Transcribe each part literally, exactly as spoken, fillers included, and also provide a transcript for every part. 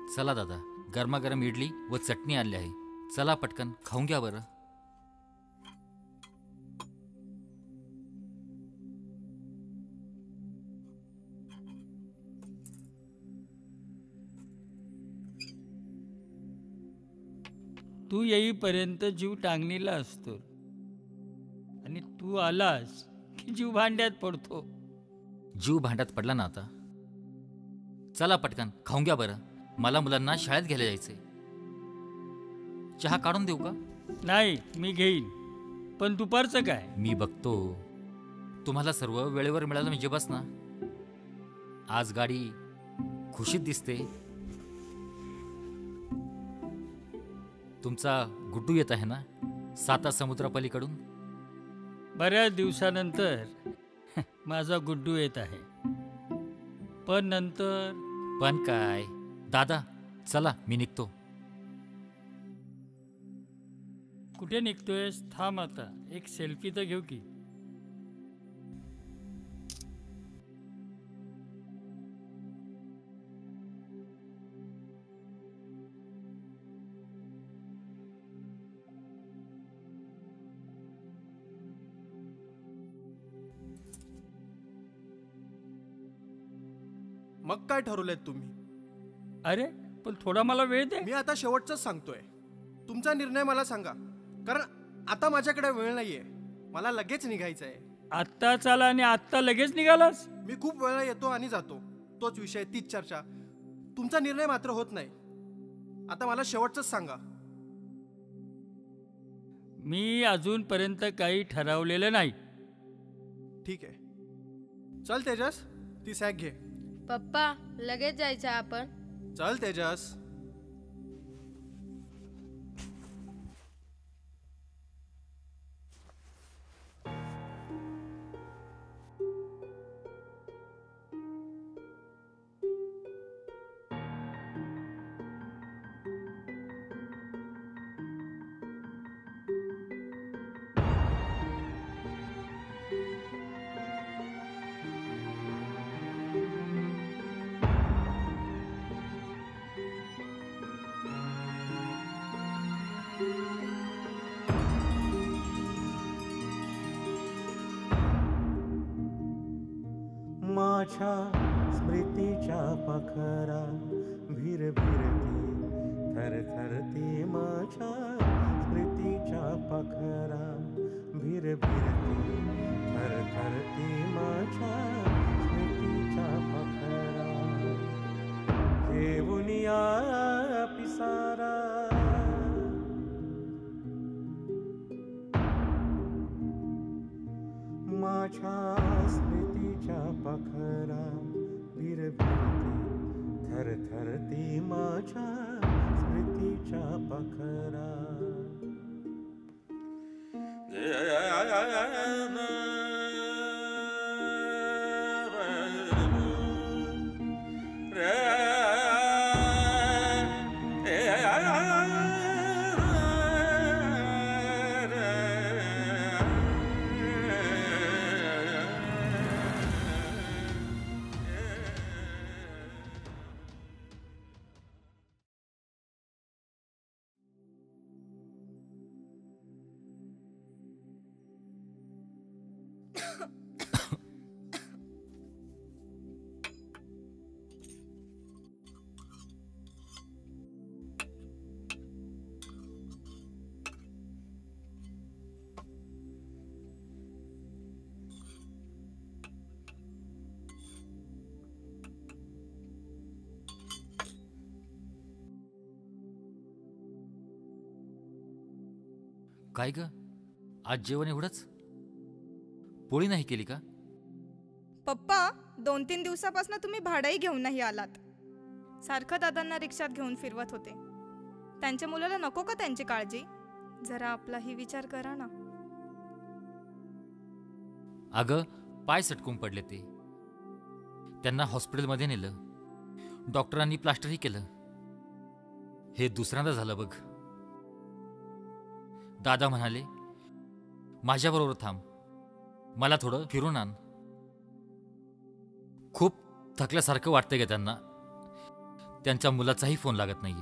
चला दादा, गरमागरम इडली व चटणी आणली आहे. चला पटकन खाऊन घ्या बरं. तू येईपर्यंत जीव टांगणीला असतो आणि तू आलास की जीव भांड्यात पडतो. जीव भांड्यात पडला ना आता. चला पटकन खाऊन घ्या बरं. मला मुलांना शाळेत घ्यायला जायचंय. चहा काढून देऊ का? नाही, मी घेईन. पण दुपारचं काय? मी बघतो. तुम्हाला सर्व वेळेवर मिळालं म्हणजे बस ना. आज गाडी खुशीत दिसते. तुमचा गुड्डू येत आहे ना साता समुद्रापलीकडून. बऱ्याच दिवसानंतर माझा गुड्डू येत आहे. पण नंतर पण काय दादा, चला मी निघतो. कुठे निघतोयस? थांब आता, एक सेल्फी तर घेऊ की. मग काय ठरवलंय तुम्ही? अरे पण थोडा मला वेळ दे. मी आता शेवटचंच सांगतोय. तुमचा निर्णय मला सांगा, कारण आता माझ्याकडे वेळ नाहीये. मला लगेच निघायचंय. आत्ता चाला आणि आत्ता लगेच निघालास? मी खूप वेळा येतो आणि जातो. तोच विषय, तीच चर्चा. तुमचा निर्णय मात्र होत नाही. आता मला शेवटचंच सांगा. मी अजूनपर्यंत काही ठरवलेलं नाही. ठीक आहे, चल तेजस, ती सॅक घे. पप्पा लगेच जायचं आपण. चल तेजस. माझ्या स्मृतीच्या पाखरा भिर भिरती थरथरती. माझ्या स्मृतीच्या पाखरा भिर भिरती थरथरती. माझ्या स्मृतीच्या पाखरा घेऊन या पिसारा. माझ्या स्मृतीच्या पाखरा भिर भिरती थरथरती. माझ्या स्मृतीच्या पाखरा. काय ग, आज जेवण एवढंच? पोळी नाही केली का? पप्पा, दोन तीन दिवसापासून तुम्ही भाडंही घेऊन नाही आलात. सारखं दादांना रिक्षात घेऊन फिरवत होते. त्यांच्या मुलाला नको का त्यांची काळजी? जरा आपलाही विचार करा ना. अगं, पाय सटकून पडले ते. त्यांना हॉस्पिटलमध्ये नेलं. डॉक्टरांनी प्लास्टरही केलं. हे दुसऱ्यांदा झालं बघ. दादा म्हणाले, माझ्याबरोबर थांब, मला थोडं फिरून आण. खूप थकल्यासारखं वाटतंय ग त्यांना. त्यांच्या मुलाचाही फोन लागत नाहीये.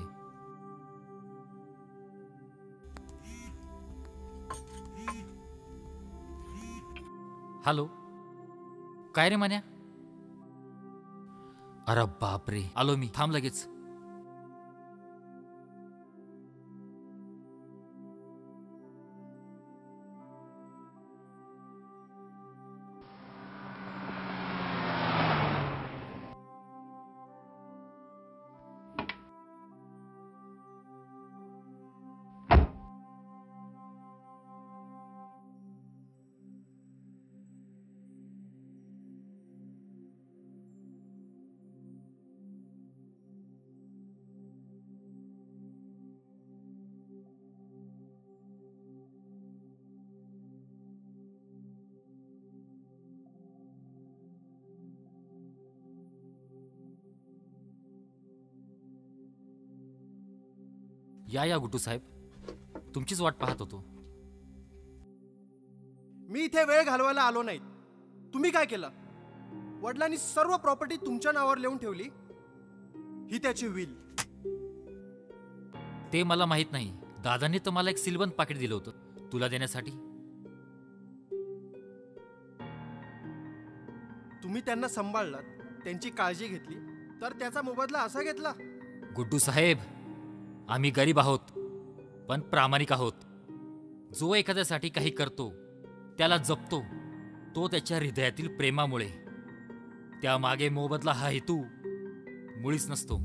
हॅलो, काय रे मान्या? अरे बापरे, आलो मी, थांब लगेच. या या गुड्डू साहेब, तुमचीच वाट पाहत होतो. मी इथे वेळ घालवायला आलो नाही. तुम्ही काय केलं? वडिलांनी सर्व प्रॉपर्टी तुमच्या नावावर लिहून ठेवली. ही त्याची विल. ते मला माहित नाही. दादांनी तर मला एक सिलबंद पाकिट दिलं होतं तुला देण्यासाठी. तुम्ही त्यांना सांभाळलात, त्यांची काळजी घेतली, तर त्याचा मोबदला असा घेतला? गुड्डू साहेब, आम्ही गरीब आहोत पण प्रामाणिक आहोत. जो एखाद्यासाठी काही करतो, त्याला जपतो, तो त्याच्या हृदयातील प्रेमामुळे. त्यामागे मोबदला हा हेतू मुळीच नसतो.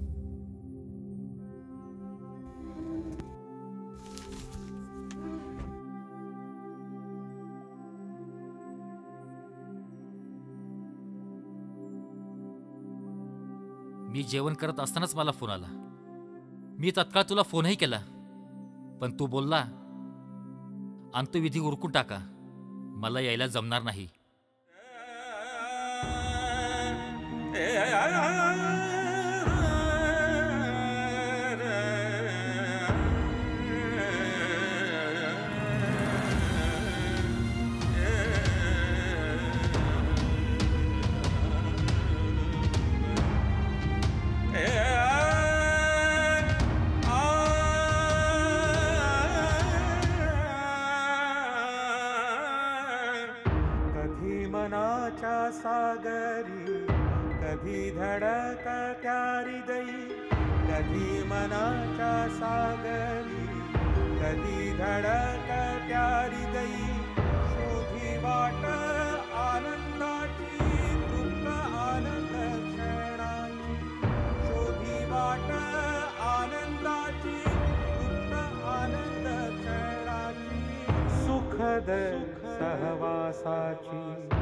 मी जेवण करत असतानाच मला फोन आला. मी तत्काळ तुला फोनही केला, पण तू बोलला अंत्यविधी उरकून टाका, मला यायला जमणार नाही. सागरी कधी धडकत्या हृदयी, कधी मनाच्या सागरी कधी धडकत्या हृदयी. शोधी वाट आनंदाची तृप्त आनंद क्षणाची, शोधी वाट आनंदाची तृप्त आनंद क्षणाची. सुखद सहवासाची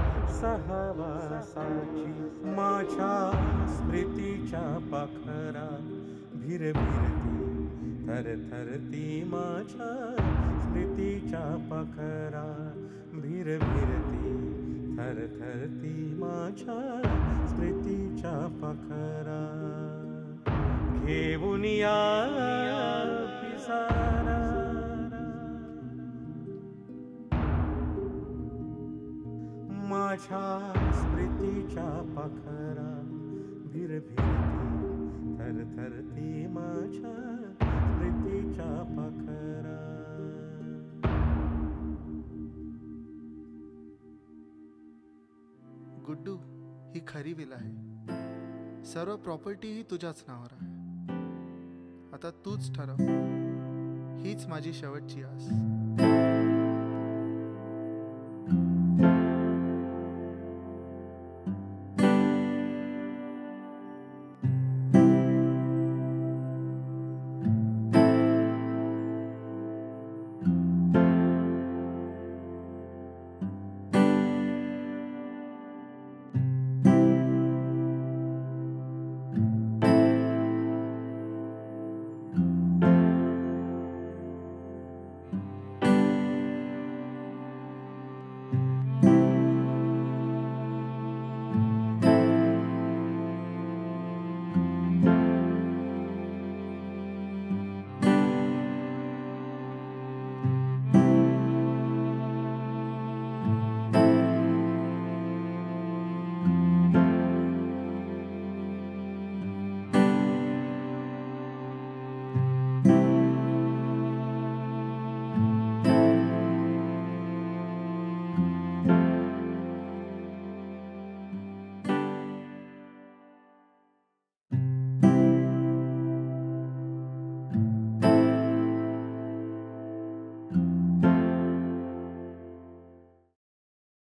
सहवासाची माझ्या स्मृतीच्या पाखरात भिरभिरती थरथरती. माझ्या स्मृतीच्या पाखरात भिरभिरती थरथरती. माझ्या स्मृतीच्या पाखरात घेऊन या पिसारा. माझ्या स्मृतीच्या पाखरा भिरभिरती थरथरती. माझ्या स्मृतीच्या पाखरा. गुड्डू, ही खरी विल आहे. सर्व प्रॉपर्टी ही तुझ्याच नावावर आहे. आता तूच ठरव. हीच माझी शेवटची आस.